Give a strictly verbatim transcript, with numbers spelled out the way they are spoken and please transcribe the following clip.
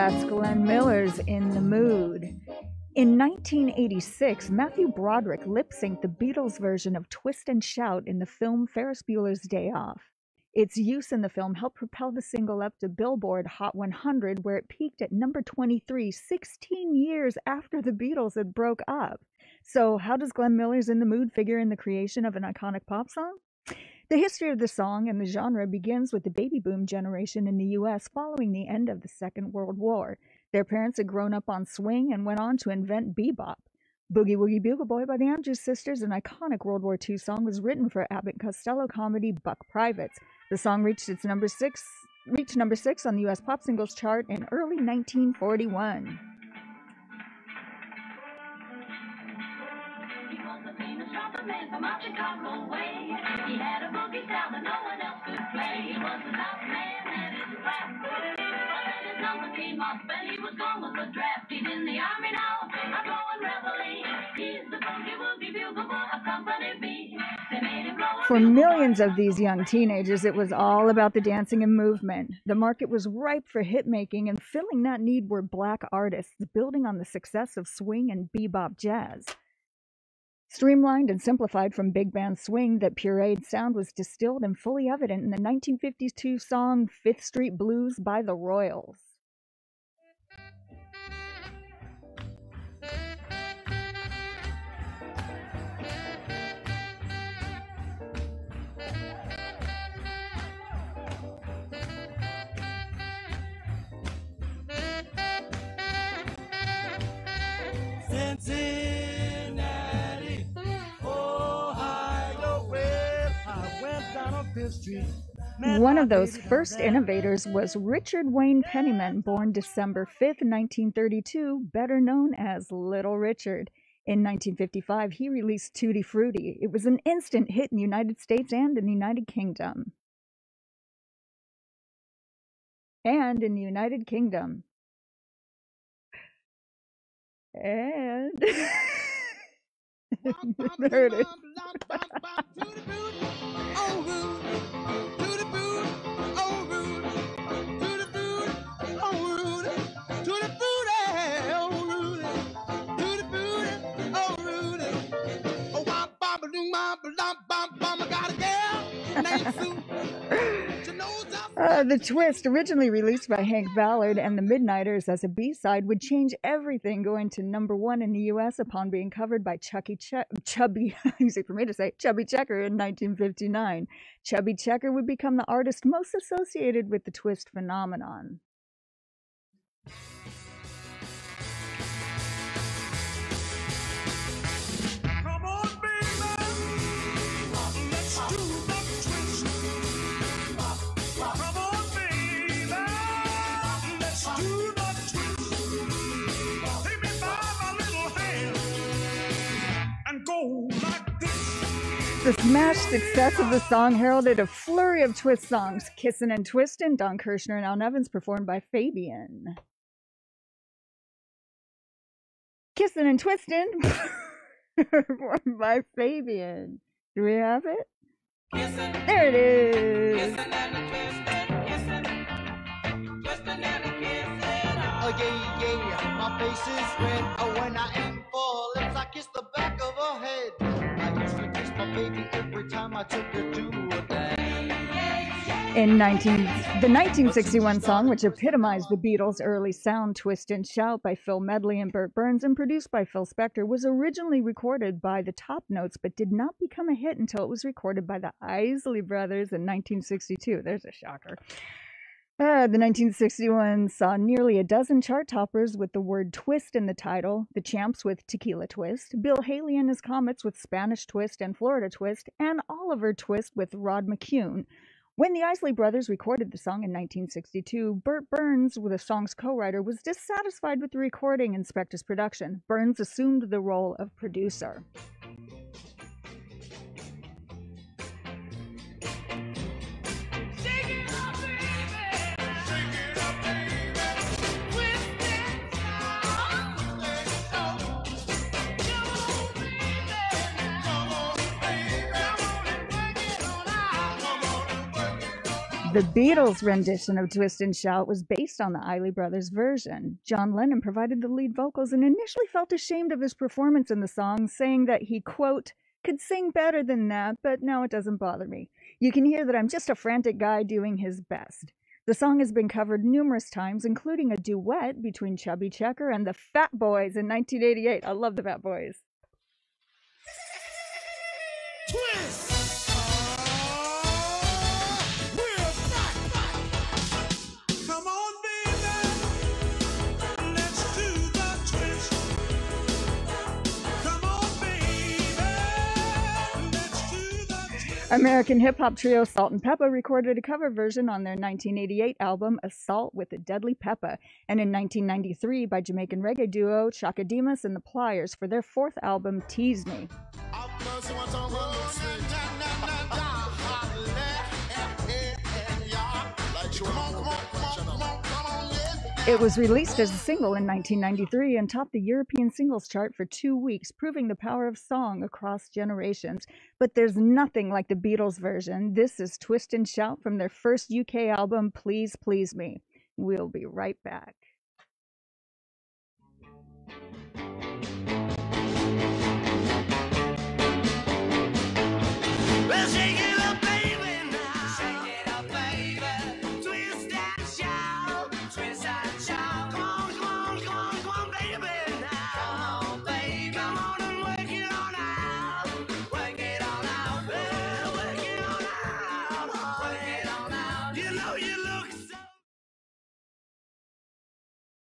That's Glenn Miller's In the Mood. In nineteen eighty-six, Matthew Broderick lip-synced the Beatles' version of Twist and Shout in the film Ferris Bueller's Day Off. Its use in the film helped propel the single up to Billboard Hot one hundred, where it peaked at number twenty-three, sixteen years after the Beatles had broke up. So how does Glenn Miller's In the Mood figure in the creation of an iconic pop song? The history of the song and the genre begins with the baby boom generation in the U S following the end of the Second World War. Their parents had grown up on swing and went on to invent bebop. Boogie Woogie Bugle Boy by the Andrews Sisters, an iconic World War Two song, was written for Abbott and Costello comedy Buck Privates. The song reached its number six, reached number six on the U S pop singles chart in early nineteen forty-one. Man from our Chicago way. He had a boogie style that no one else could play. He was a top man and his rap. But then his number came up and he was gone with the draft. He's in the army now, a blowing reveille. He's the boogie woogie bugle boy of Company B. They made him blow. For millions of these young teenagers, it was all about the dancing and movement. The market was ripe for hit making, and filling that need were black artists, building on the success of swing and bebop jazz. Streamlined and simplified from big band swing, that pureed sound was distilled and fully evident in the nineteen fifty-two song Fifth Street Blues by the Royals. One of those first innovators was Richard Wayne Penniman, born December fifth, nineteen thirty-two, better known as Little Richard. In nineteen fifty-five, he released Tutti Frutti. It was an instant hit in the United States and in the United Kingdom. And in the United Kingdom. And... there it is. Uh, the Twist, originally released by Hank Ballard and the Midnighters as a B-side, would change everything, going to number one in the U S upon being covered by Chucky Ch- Chubby, easy for me to say, Chubby Checker in nineteen fifty-nine. Chubby Checker would become the artist most associated with the Twist phenomenon. The smash success of the song heralded a flurry of Twist songs, Kissin' and Twistin', Don Kirshner and Al Nevins, performed by Fabian. Kissin' and Twistin', performed by Fabian. Do we have it? Kissin', there it is. Kissin' and a twistin', kissin', twistin' and a kissin'. Oh yeah, yeah, my face is red. Oh, when I aim for lips, I kiss the back of her head. I used to kiss my baby every time I took her to a dance. In nineteen, the nineteen sixty-one song, which epitomized the Beatles' early sound, Twist and Shout by Phil Medley and Burt Burns and produced by Phil Spector, was originally recorded by the Top Notes but did not become a hit until it was recorded by the Isley Brothers in nineteen sixty-two. There's a shocker. Uh, the nineteen sixty-one saw nearly a dozen chart toppers with the word twist in the title, the Champs with Tequila Twist, Bill Haley and his Comets with Spanish Twist and Florida Twist, and Oliver Twist with Rod McCune. When the Isley Brothers recorded the song in nineteen sixty-two, Burt Burns, the song's co-writer, was dissatisfied with the recording and Spector's production. Burns assumed the role of producer. The Beatles' rendition of Twist and Shout was based on the Isley Brothers version. John Lennon provided the lead vocals and initially felt ashamed of his performance in the song, saying that he, quote, could sing better than that, but now it doesn't bother me. You can hear that I'm just a frantic guy doing his best. The song has been covered numerous times, including a duet between Chubby Checker and the Fat Boys in nineteen eighty-eight. I love the Fat Boys. Twist! American hip-hop trio Salt and Peppa recorded a cover version on their nineteen eighty-eight album Assault with a Deadly Peppa, and in nineteen ninety-three by Jamaican reggae duo Chaka Demus and the Pliers for their fourth album Tease Me. It was released as a single in nineteen ninety-three and topped the European singles chart for two weeks, proving the power of song across generations. But there's nothing like the Beatles version. This is Twist and Shout from their first U K album, Please Please Me. We'll be right back.